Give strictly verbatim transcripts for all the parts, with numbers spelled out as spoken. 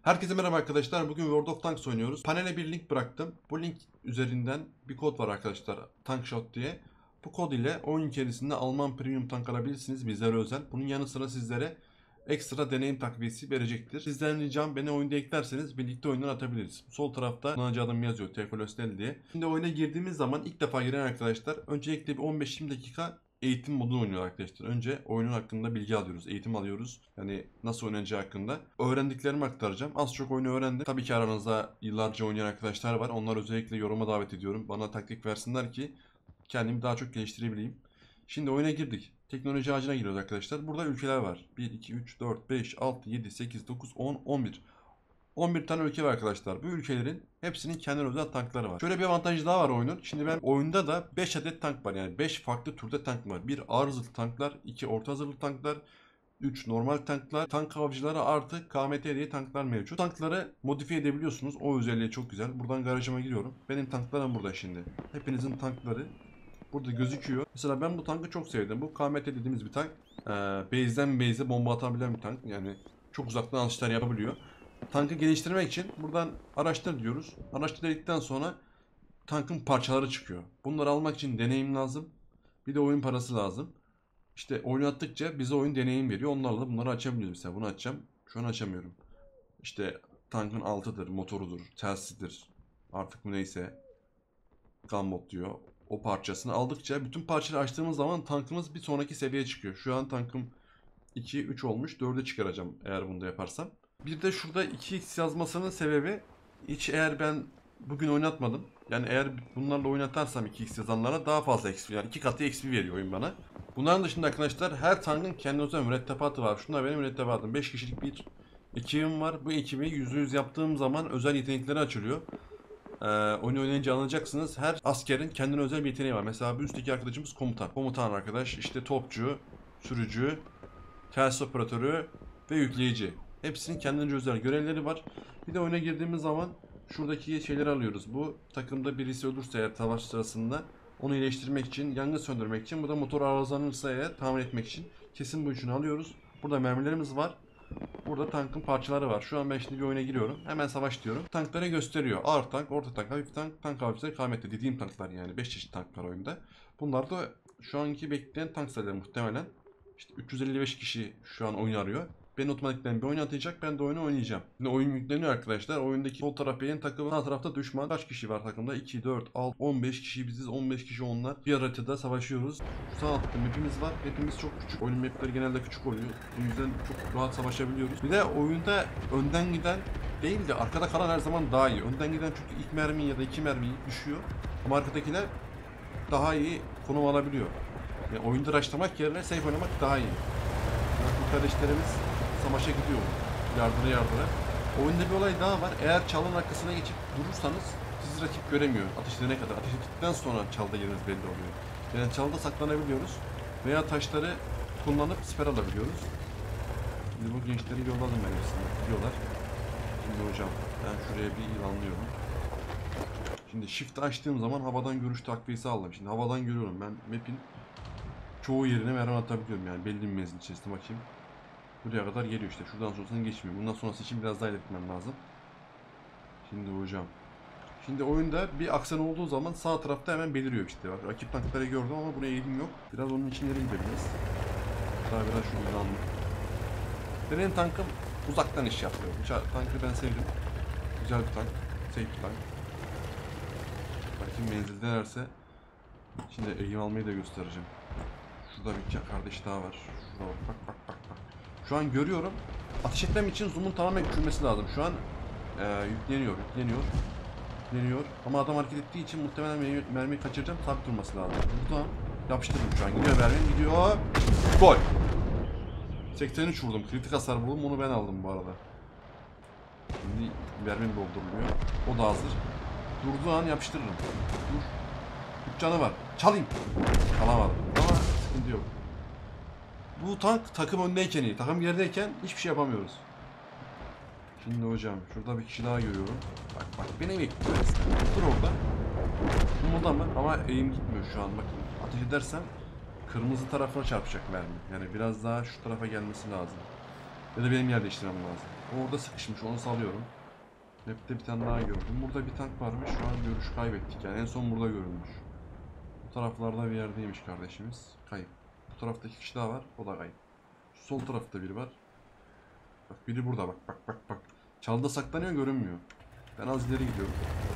Herkese merhaba arkadaşlar. Bugün World of Tanks oynuyoruz. Panele bir link bıraktım. Bu link üzerinden bir kod var arkadaşlar. Tankshot diye. Bu kod ile oyun içerisinde Alman premium tank alabilirsiniz. Bizlere özel. Bunun yanı sıra sizlere ekstra deneyim takviyesi verecektir. Sizden ricam beni oyunda eklerseniz birlikte oyundan atabiliriz. Sol tarafta kullanıcı adım yazıyor. Tekolostel diye. Şimdi oyuna girdiğimiz zaman ilk defa giren arkadaşlar öncelikle bir on beş yirmi dakika eğitim modunu oynuyor arkadaşlar. Önce oyunun hakkında bilgi alıyoruz, eğitim alıyoruz. Yani nasıl oynanacağı hakkında. Öğrendiklerimi aktaracağım. Az çok oyunu öğrendim. Tabii ki aranızda yıllarca oynayan arkadaşlar var. Onları özellikle yoruma davet ediyorum. Bana taktik versinler ki kendimi daha çok geliştirebileyim. Şimdi oyuna girdik. Teknoloji ağacına giriyoruz arkadaşlar. Burada ülkeler var. bir, iki, üç, dört, beş, altı, yedi, sekiz, dokuz, on, on bir. on bir tane ülke var arkadaşlar. Bu ülkelerin hepsinin kendine özel tankları var. Şöyle bir avantajı daha var oyunun. Şimdi ben oyunda da beş adet tank var. Yani beş farklı türde tank var. bir ağır hazırlık tanklar, iki orta hazırlık tanklar, üç normal tanklar, tank avcıları artı K M T diye tanklar mevcut. Tankları modifiye edebiliyorsunuz. O özelliği çok güzel. Buradan garajıma giriyorum. Benim tanklarım burada şimdi. Hepinizin tankları burada gözüküyor. Mesela ben bu tankı çok sevdim. Bu K M T dediğimiz bir tank. Ee, base'den base'e bomba atabilen bir tank. Yani çok uzaktan atışlar yapabiliyor. Tankı geliştirmek için buradan araştır diyoruz. Araştır dedikten sonra tankın parçaları çıkıyor. Bunları almak için deneyim lazım. Bir de oyun parası lazım. İşte oynattıkça bize oyun deneyim veriyor. Onlarla da bunları açabiliyoruz. Mesela bunu açacağım. Şu an açamıyorum. İşte tankın altıdır, motorudur, telsidir. Artık bu neyse. Gunbot diyor. O parçasını aldıkça bütün parçaları açtığımız zaman tankımız bir sonraki seviyeye çıkıyor. Şu an tankım iki, üç olmuş. dörde çıkaracağım eğer bunu da yaparsam. Bir de şurada iki x yazmasının sebebi hiç eğer ben bugün oynatmadım. Yani eğer bunlarla oynatarsam iki x yazanlara daha fazla X P, yani iki katı X P veriyor oyun bana. Bunların dışında arkadaşlar her tankın kendi özel mürettebatı var. Şunlar benim mürettebatım. beş kişilik bir ekibim var. Bu ekibi yüzde yüz yaptığım zaman özel yetenekleri açılıyor. Ee, oyunu oynayınca anlayacaksınız. Her askerin kendine özel bir yeteneği var. Mesela bir üstteki arkadaşımız komutan. Komutan arkadaş işte topçu, sürücü, telsiz operatörü ve yükleyici. Hepsinin kendince özel görevleri var. Bir de oyuna girdiğimiz zaman şuradaki şeyleri alıyoruz. Bu takımda birisi ölürse eğer savaş sırasında onu iyileştirmek için, yangın söndürmek için, bu da motor arızalanırsa eğer tamir etmek için kesin bu üçünü alıyoruz. Burada mermilerimiz var. Burada tankın parçaları var. Şu an ben şimdi bir oyuna giriyorum. Hemen savaş diyorum. Tankları gösteriyor. Ağır tank, orta tank, hafif tank, tank avcıları, K M T dediğim tanklar yani. beş çeşit tank var oyunda. Bunlar da şu anki bekleyen tank sayıları muhtemelen. İşte üç yüz elli beş kişi şu an oyun arıyor. Beni otomatikten bir oyun atacak, ben de oyunu oynayacağım. Şimdi oyun yükleniyor arkadaşlar. Oyundaki sol taraf benim takımım, sağ tarafta düşman. Kaç kişi var takımda? iki, dört, altı, on beş kişi biziz, on beş kişi onlar. Bir haritada savaşıyoruz. Şu sağ altta mapimiz var. Mapimiz çok küçük. Oyun mapleri genelde küçük oluyor. Bu yüzden çok rahat savaşabiliyoruz. Bir de oyunda önden giden değil de arkada kalan her zaman daha iyi. Önden giden çünkü ilk mermi ya da iki mermi düşüyor. Ama arkadakiler daha iyi konum alabiliyor. Yani oyunda raşlamak yerine safe oynamak daha iyi. Bu kardeşlerimiz savaşa gidiyor. Yardıra yardıra. Oyunda bir olay daha var. Eğer çalın arkasına geçip durursanız sizi rakip göremiyor. Ateş edene kadar. Ateş ettikten sonra çalda yeriniz belli oluyor. Yani çalda saklanabiliyoruz. Veya taşları kullanıp siper alabiliyoruz. Şimdi bu gençleri yolladım ben hepsine. Gidiyorlar. Şimdi hocam ben şuraya bir ilanlıyorum. Şimdi shift'i açtığım zaman havadan görüş takviyesi aldım. Şimdi havadan görüyorum. Ben map'in çoğu yerine mermi atabiliyorum yani belli bir menzil içerisinde. Bakayım. Buraya kadar geliyor işte. Şuradan sonrasını geçmiyor. Bundan sonrası için biraz daha ilerletmem lazım. Şimdi hocam. Şimdi oyunda bir aksan olduğu zaman sağ tarafta hemen beliriyor işte. Bak, rakip tankları gördüm ama buraya eğilim yok. Biraz onun için nereye gidebiliriz? Daha biraz şuradan anladım. Benim tankım uzaktan iş yapıyor. Bu tankı ben sevdim. Güzel bir tank. Safe bir tank. Belki menzil denerse. Şimdi eğim almayı da göstereceğim. Şurada bir kardeş daha var. Şurada bak bak bak bak. Şu an görüyorum. Ateş etmem için zoom'un tamamen küçülmesi lazım. Şu an e, yükleniyor, yükleniyor, yükleniyor. Ama adam hareket ettiği için muhtemelen mermi, mermiyi kaçıracağım. Sabit durması lazım. Burada yapıştırdım şu an. Gidiyor mermim, gidiyor. Gol. seksen üç vurdum. Kritik hasar vurdum. Onu ben aldım bu arada. Şimdi mermim dolduruluyor. O da hazır. Durduğu an yapıştırırım. Dur. üç canı var. Çalayım. Çalamadım. Ama sıkıntı yok. Bu tank takım öndeyken iyi. Takım gerideyken hiçbir şey yapamıyoruz. Şimdi hocam şurada bir kişi daha görüyorum. Bak bak beni bekliyor. Dur orada. Umudama ama eğim gitmiyor şu an. Bakın ateş edersem kırmızı tarafına çarpacak mermi. Yani biraz daha şu tarafa gelmesi lazım. Ya da benim yer değiştirmem lazım. Orada sıkışmış, onu salıyorum. Map'te bir tane daha gördüm. Burada bir tank varmış. Şu an görüş kaybettik. Yani en son burada görülmüş. Bu taraflarda bir yerdeymiş kardeşimiz. Kayıp. Bu tarafta iki kişi daha var. O da kayıp. Şu sol tarafta biri var. Bak biri burada bak bak bak bak. Çalda saklanıyor, görünmüyor. Ben az ileri gidiyorum.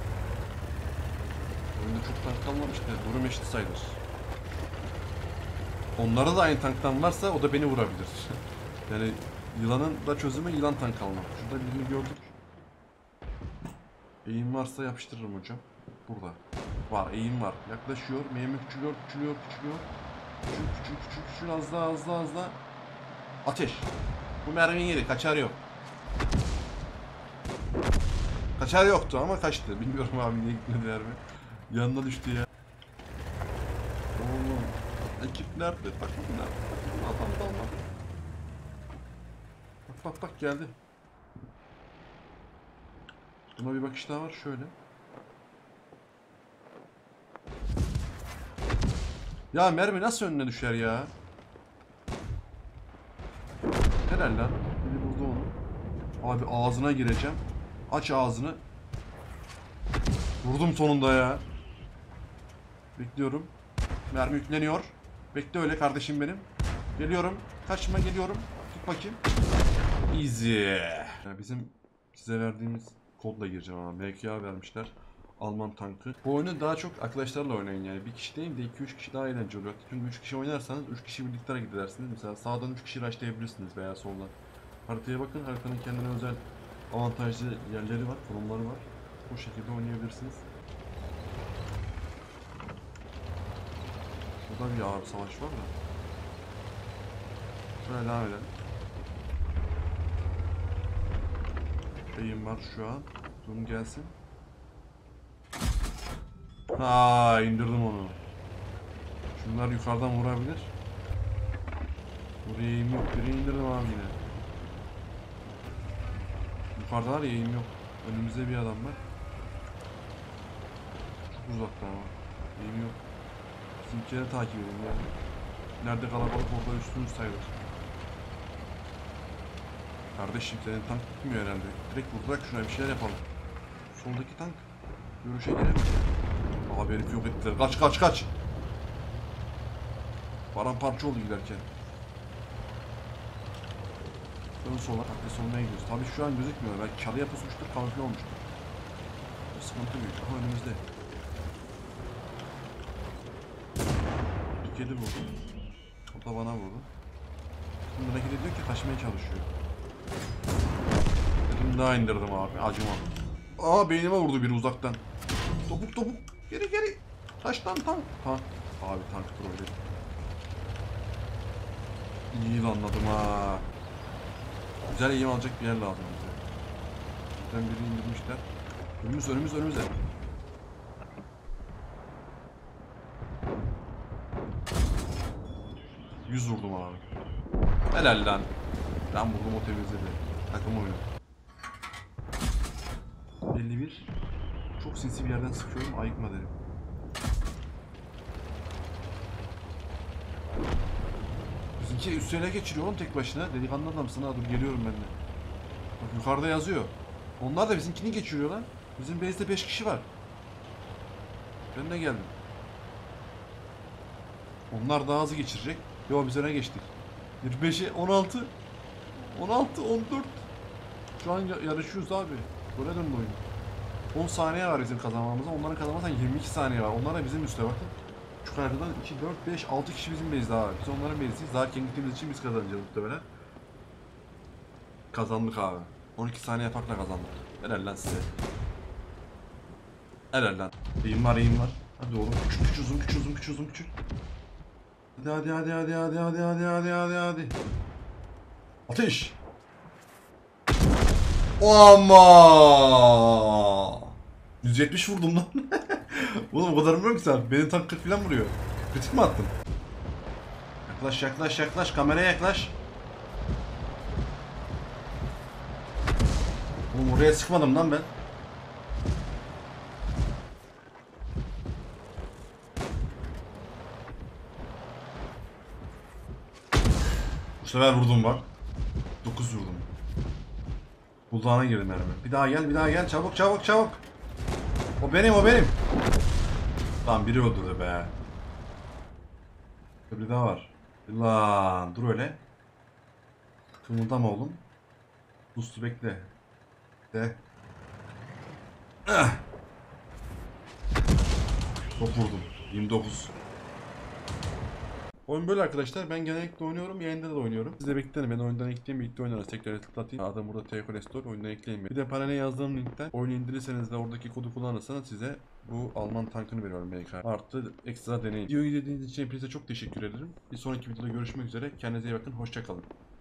Oyunda çok tank kalmamış da durum eşit sayılır. Onlarda da aynı tanktan varsa o da beni vurabilir. Yani yılanın da çözümü yılan tank almak. Şurada birini gördük. Eğim varsa yapıştırırım hocam. Burada. Var, eğim var. Yaklaşıyor. Meyme küçülüyor, küçülüyor, küçülüyor. Küçül, küçül, küçül, küçül. Az daha, az daha, az daha. Ateş. Bu mermiyi yedi. Kaçar yok. Kaçar yoktu ama kaçtı. Bilmiyorum abi niye gitmedi mermi. Yanına düştü ya. Oğlum. Ekip nerede? Takım nerede? Adam dalmadı. Bak bak bak geldi. Buna bir bakış daha var şöyle. Ya mermi nasıl önüne düşer ya? Helal lan. Biri vurdu onu. Abi ağzına gireceğim. Aç ağzını. Vurdum sonunda ya. Bekliyorum. Mermi yükleniyor. Bekle öyle kardeşim benim. Geliyorum. Kaçma geliyorum. Tut bakayım. Easy. Ya bizim size verdiğimiz kodla gireceğim ama. M K A vermişler. Alman tankı. Bu oyunu daha çok arkadaşlarla oynayın yani. Bir kişi değil de iki üç kişi daha eğlenceli oluyor. Çünkü üç kişi oynarsanız üç kişi birlikte gidersiniz. Mesela sağdan üç kişi rushlayabilirsiniz veya soldan. Haritaya bakın. Haritanın kendine özel avantajlı yerleri var, konumları var. Bu şekilde oynayabilirsiniz. Burada bir ağır savaş var da. Şöyle devam edelim. Eğim var şu an. Durun gelsin. Ha indirdim onu. Şunlar yukarıdan vurabilir. Buraya eğim yok. Biri indirdim abi yine. Yukarıdalar ya, eğim yok. Önümüzde bir adam var. Çok uzakta ama. Eğim yok. Bizimkileri takip edin yani. Nerede kalabalık orada üstünüz sayılır. Kardeşim senin tank tutmuyor herhalde. Direkt vurarak şuna bir şeyler yapalım. Soldaki tank görüşe giremez. Abi herif yok ettiler. Kaç kaç kaç. Paramparça oldu giderken. Ön sola, aklı soluna gidiyoruz. Tabii şu an gözükmüyor. Belki çalıya pusmuştur, kamufle olmuştur. O sıkıntı büyük. Aha önümüzde. Bir kedi vurdu. O da bana vurdu. Şimdi buna kedi diyor ki kaçmaya çalışıyor. Dedim daha indirdim abi. Acımam. Aa beynime vurdu biri uzaktan. Topuk topuk. Geri geri. Taştan tank. Ha. Abi tank trolleri. İyi anladım ha. Güzel eğim alacak bir yer lazım bize. Buradan biri indirmişler. Önümüz önümüz önümüze. Yüz vurdum abi. Helal lan. Ben vurdum o temizledi. Takım oyunu. elli bir. Çok sinsi bir yerden sıkıyorum. Ayıkma derim. Bizimki üstüne geçiriyor oğlum tek başına. Delikanlı adamsın ha, dur geliyorum ben de. Bak yukarıda yazıyor. Onlar da bizimkini geçiriyor lan. Bizim base'de beş kişi var. Ben de geldim. Onlar daha hızlı geçirecek. Yo biz öne geçtik. yirmi beşe on altı. on altı on dört. Şu an yarışıyoruz abi. Böyle döndü oyun. on saniye var bizim kazanmamıza. Onların kazanmamızdan yirmi iki saniye var. Onlar da bizim üstte bakın. Şu haritadan iki, dört, beş, altı kişi bizim base'de abi. Biz onların base'deyiz. Daha erken gittiğimiz için biz kazanacağız muhtemelen. Kazandık abi. on iki saniye farkla kazandık. Helal lan size. Helal lan. İyiyim var, iyiyim var. Hadi oğlum. Küçük küçük uzun küçük uzun küçük uzun küçük. Hadi hadi hadi hadi hadi hadi hadi hadi hadi. Ateş. Ama yüz yetmiş vurdum lan. Oğlum o kadar vurmuyor ki sen. Benim tank kırk falan vuruyor. Kritik mi attın? Yaklaş yaklaş yaklaş, kameraya yaklaş. Oğlum oraya sıkmadım lan ben. Bu sefer vurdum bak. dokuz vurdum. Buzdağına girdi mermi. Bir daha gel, bir daha gel. Çabuk, çabuk, çabuk. O benim, o benim. Tamam, biri öldürdü be. Bir daha var. Lan dur öyle. Kımıldama oğlum. Uslu bekle. De. Ah. Çok vurdum. yirmi dokuz. Oyun böyle arkadaşlar. Ben genellikle oynuyorum. Yayında da oynuyorum. Siz de bekleyin. Ben oyundan ekleyeyim. Birlikte oynarız. Tekrar tıklatayım. Adam burada T F Restore. Oyundan ekleyin. Bir de panele yazdığım linkten oyunu indirirseniz de oradaki kodu kullanırsanız size bu Alman tankını veriyorum B K. Artı ekstra deneyim. Videoyu izlediğiniz için hepinize çok teşekkür ederim. Bir sonraki videoda görüşmek üzere. Kendinize iyi bakın. Hoşça kalın.